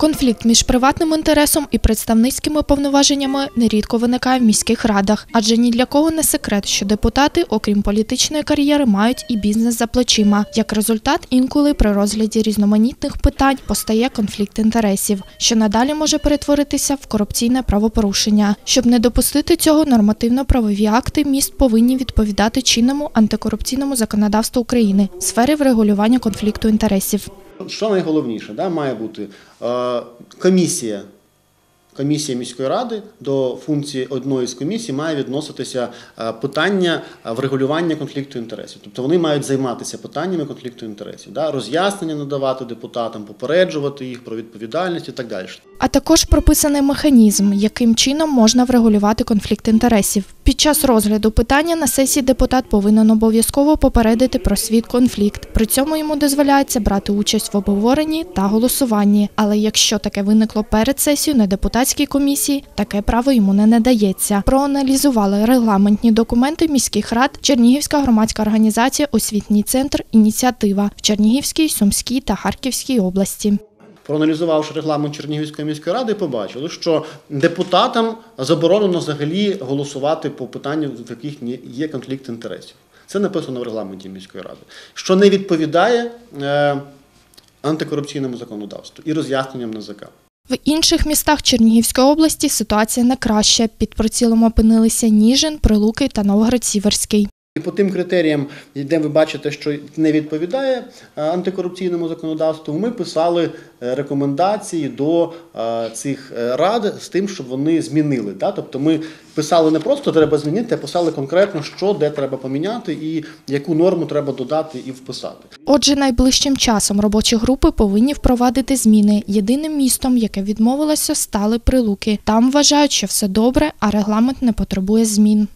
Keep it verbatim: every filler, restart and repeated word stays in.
Конфлікт між приватним інтересом і представницькими повноваженнями нерідко виникає в міських радах, адже ні для кого не секрет, що депутати, окрім політичної кар'єри, мають і бізнес за плечима. Як результат, інколи при розгляді різноманітних питань постає конфлікт інтересів, що надалі може перетворитися в корупційне правопорушення. Щоб не допустити цього, нормативно-правові акти міст повинні відповідати чинному антикорупційному законодавству України в сфері врегулювання конфлікту інтересів. Що найголовніше, да, має бути е, комісія, комісія міської ради, до функції одної з комісій має відноситися е, питання врегулювання конфлікту інтересів. Тобто вони мають займатися питаннями конфлікту інтересів, да, роз'яснення надавати депутатам, попереджувати їх про відповідальність і так далі. А також прописаний механізм, яким чином можна врегулювати конфлікт інтересів. Під час розгляду питання на сесії депутат повинен обов'язково попередити про свій конфлікт. При цьому йому дозволяється брати участь в обговоренні та голосуванні. Але якщо таке виникло перед сесією на депутатській комісії, таке право йому не надається. Проаналізували регламентні документи міських рад Чернігівська громадська організація «Освітній центр. Ініціатива» в Чернігівській, Сумській та Харківській області. Проаналізувавши регламент Чернігівської міської ради, побачили, що депутатам заборонено взагалі голосувати по питанню, в яких є конфлікт інтересів. Це написано в регламенті міської ради, що не відповідає е, антикорупційному законодавству і роз'ясненням ен зе ка. В інших містах Чернігівської області ситуація не краща. Під прицілом опинилися Ніжин, Прилуки та Новгород-Сіверський. І по тим критеріям, де ви бачите, що не відповідає антикорупційному законодавству, ми писали рекомендації до цих рад з тим, щоб вони змінили. Тобто ми писали не просто «треба змінити», а писали конкретно, що де треба поміняти і яку норму треба додати і вписати. Отже, найближчим часом робочі групи повинні впровадити зміни. Єдиним містом, яке відмовилося, стали Прилуки. Там вважають, що все добре, а регламент не потребує змін.